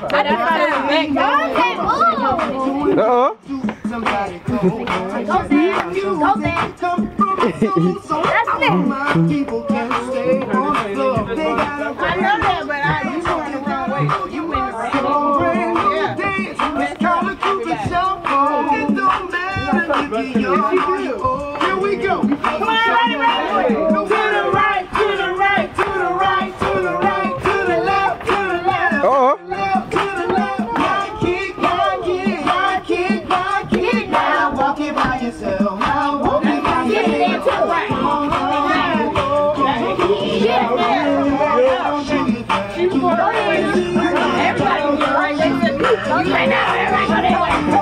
Uh-oh. Go there. That's it. I know that, but you went the wrong way. You went the wrong way. Here we go. Come on, ready. To the right, to the right, to the right, to the right, to the left, to the left. Uh-oh. Left to the left. Rock it. Now walk it by yourself. Now walk it by yourself. Everybody, right? They said, okay, now everybody.